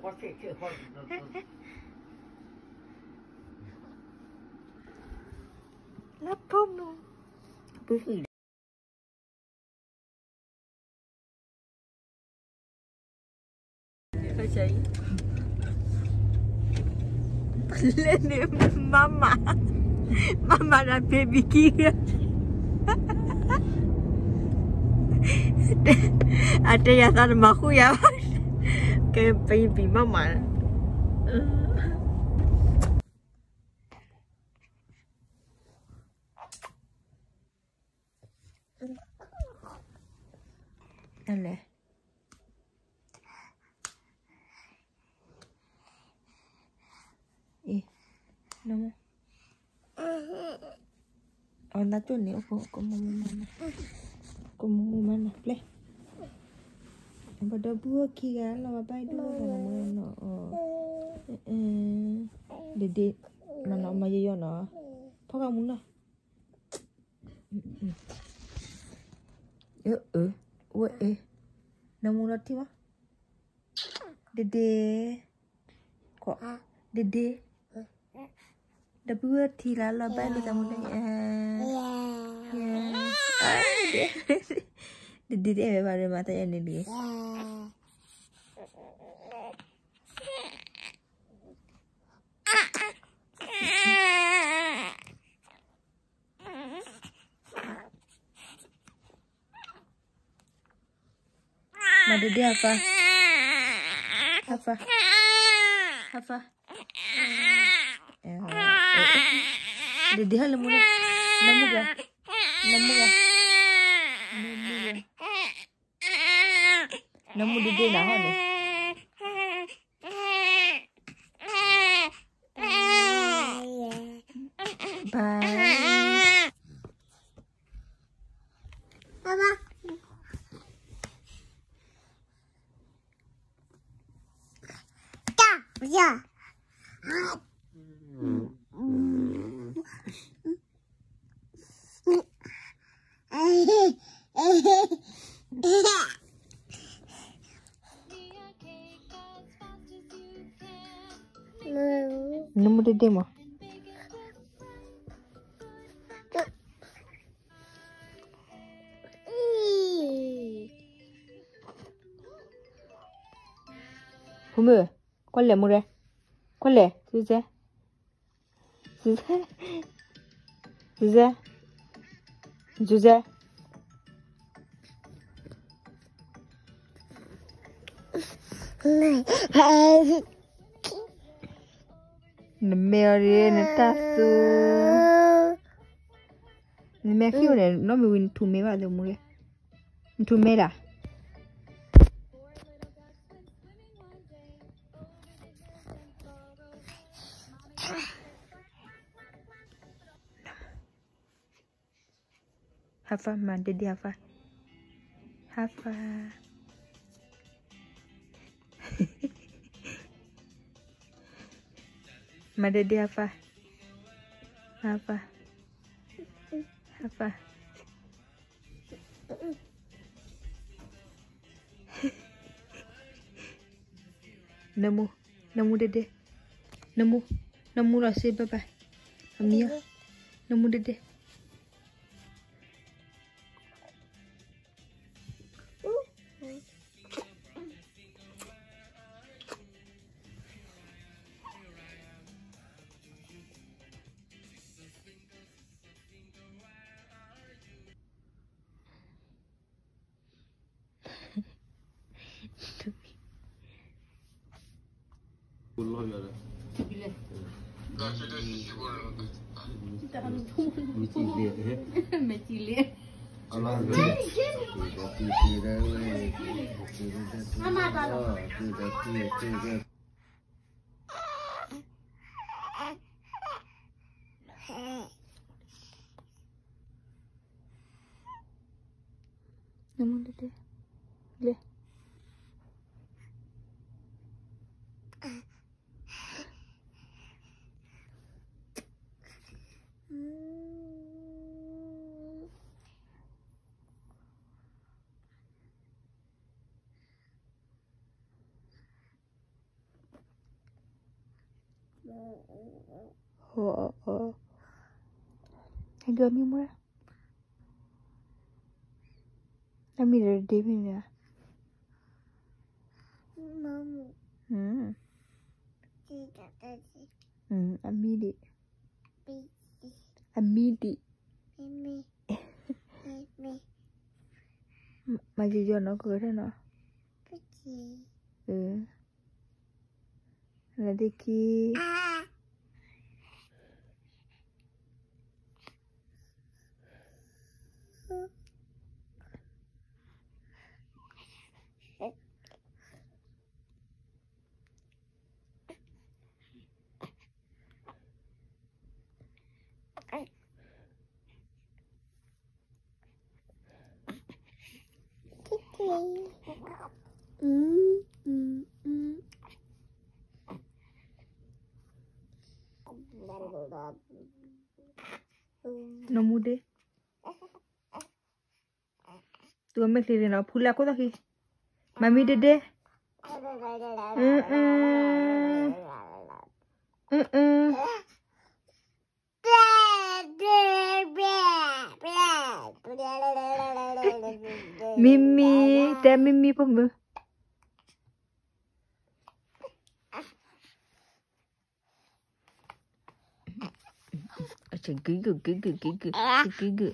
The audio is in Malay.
Lapom no. Beri. Cari. Pelan ni mama. Mama dan baby kira. Ada yang tak mahu ya. Kayak baby mama. Alah. Nama. Oh, nak tu ni aku mau mana? Aku mau mana? Play. Pada buah kira lah apa itu mana? Oh. Dede mana oma yo na. Pakai muna. Namu nanti mah. Dede. Kok? Dede. Dah buat lah apa itu kamu dah. Ya. Dede dia pada mata yang ini. Mada dia apa? Apa? Apa? Dede hal namu ga? Namu dede lah ni. Bye. Apa? Ya. Nombor dede mah. Humur, kau le mure, kau le, Susanna, Mary netasu, Mary udah, no me win tu me va de mure, tu me da. Hafa mana dia Hafa? Hafa. Mana dia Hafa? Hafa. Hafa. Namu dede. Namu rasa bapa. Amia. Namu dede. والله يا لا بالله لا كده يقول انت غلطون متي ليه متي ليه Namun dede. Le. Anh gom mi mura. Ami dah dewi ni. Amidi. Amidi. Maju jono ke sana. Nanti ki. Nemu deh. Tu ambil sini nak pula aku tak ki. Mami dede. Mimi, dah Mimi pun ber. Macam gigi.